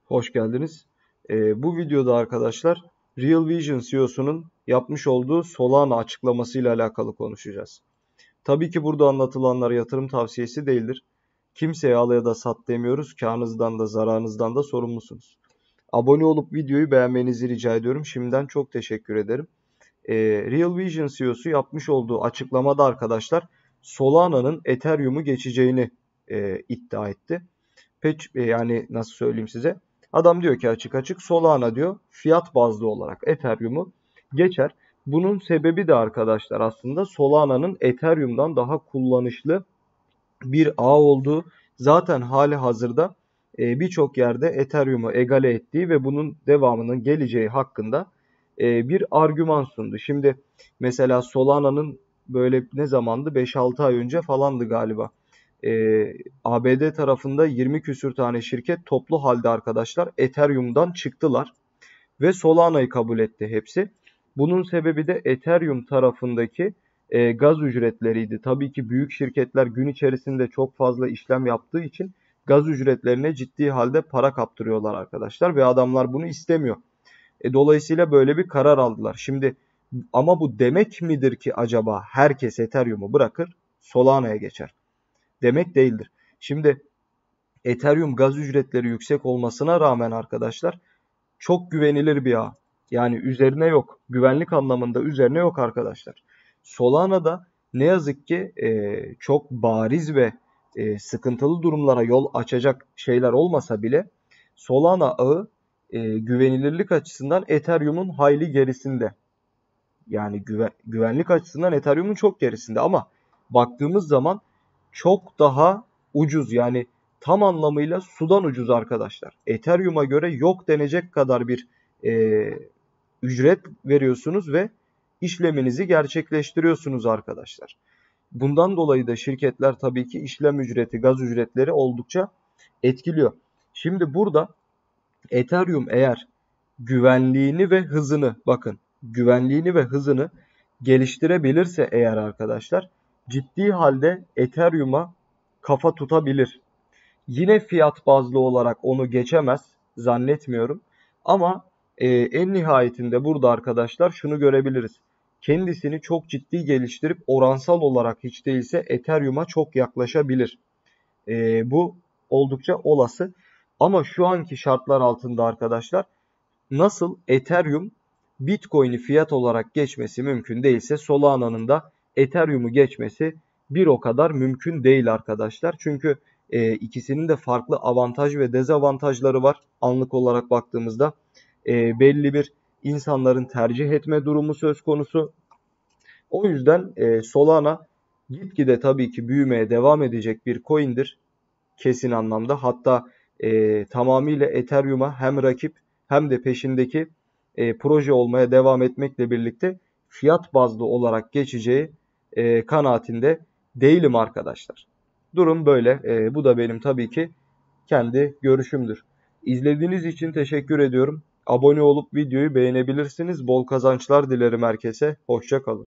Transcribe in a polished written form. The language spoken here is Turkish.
Hoş geldiniz. Bu videoda arkadaşlar Real Vision CEO'sunun yapmış olduğu Solana açıklamasıyla alakalı konuşacağız. Tabii ki burada anlatılanlar yatırım tavsiyesi değildir. Kimseye al ya da sat demiyoruz. Kârınızdan da zararınızdan da sorumlusunuz. Abone olup videoyu beğenmenizi rica ediyorum. Şimdiden çok teşekkür ederim. Real Vision CEO'su yapmış olduğu açıklamada arkadaşlar Solana'nın Ethereum'u geçeceğini iddia etti. Yani nasıl söyleyeyim size? Adam diyor ki açık açık Solana diyor fiyat bazlı olarak Ethereum'u geçer. Bunun sebebi de arkadaşlar aslında Solana'nın Ethereum'dan daha kullanışlı bir ağ olduğu. Zaten hali hazırda birçok yerde Ethereum'u egale ettiği ve bunun devamının geleceği hakkında bir argüman sundu. Şimdi mesela Solana'nın böyle ne zamandı? 5-6 ay önce falandı galiba. ABD tarafında 20 küsür tane şirket toplu halde arkadaşlar Ethereum'dan çıktılar ve Solana'yı kabul etti hepsi. Bunun sebebi de Ethereum tarafındaki gaz ücretleriydi. Tabii ki büyük şirketler gün içerisinde çok fazla işlem yaptığı için gaz ücretlerine ciddi halde para kaptırıyorlar arkadaşlar ve adamlar bunu istemiyor. Dolayısıyla böyle bir karar aldılar. Şimdi ama bu demek midir ki acaba herkes Ethereum'u bırakır Solana'ya geçer? Demek değildir. Şimdi Ethereum gaz ücretleri yüksek olmasına rağmen arkadaşlar çok güvenilir bir ağ. Yani üzerine yok. Güvenlik anlamında üzerine yok arkadaşlar. Solana'da ne yazık ki çok bariz ve sıkıntılı durumlara yol açacak şeyler olmasa bile Solana ağı güvenilirlik açısından Ethereum'un hayli gerisinde. Yani güvenlik açısından Ethereum'un çok gerisinde ama baktığımız zaman çok daha ucuz, yani tam anlamıyla sudan ucuz arkadaşlar. Ethereum'a göre yok denecek kadar bir ücret veriyorsunuz ve işleminizi gerçekleştiriyorsunuz arkadaşlar. Bundan dolayı da şirketler tabii ki işlem ücreti, gaz ücretleri oldukça etkiliyor. Şimdi burada Ethereum eğer güvenliğini ve hızını, bakın, güvenliğini ve hızını geliştirebilirse eğer arkadaşlar ciddi halde Ethereum'a kafa tutabilir. Yine fiyat bazlı olarak onu geçemez zannetmiyorum. Ama en nihayetinde burada arkadaşlar şunu görebiliriz. Kendisini çok ciddi geliştirip oransal olarak hiç değilse Ethereum'a çok yaklaşabilir. Bu oldukça olası. Ama şu anki şartlar altında arkadaşlar nasıl Ethereum Bitcoin'i fiyat olarak geçmesi mümkün değilse Solana'nın da Ethereum'u geçmesi bir o kadar mümkün değil arkadaşlar. Çünkü ikisinin de farklı avantaj ve dezavantajları var. Anlık olarak baktığımızda belli bir insanların tercih etme durumu söz konusu. O yüzden Solana gitgide tabii ki büyümeye devam edecek bir coin'dir. Kesin anlamda. Hatta tamamıyla Ethereum'a hem rakip hem de peşindeki proje olmaya devam etmekle birlikte fiyat bazlı olarak geçeceği kanaatinde değilim arkadaşlar. Durum böyle. Bu da benim tabii ki kendi görüşümdür. İzlediğiniz için teşekkür ediyorum. Abone olup videoyu beğenebilirsiniz. Bol kazançlar dilerim herkese. Hoşça kalın.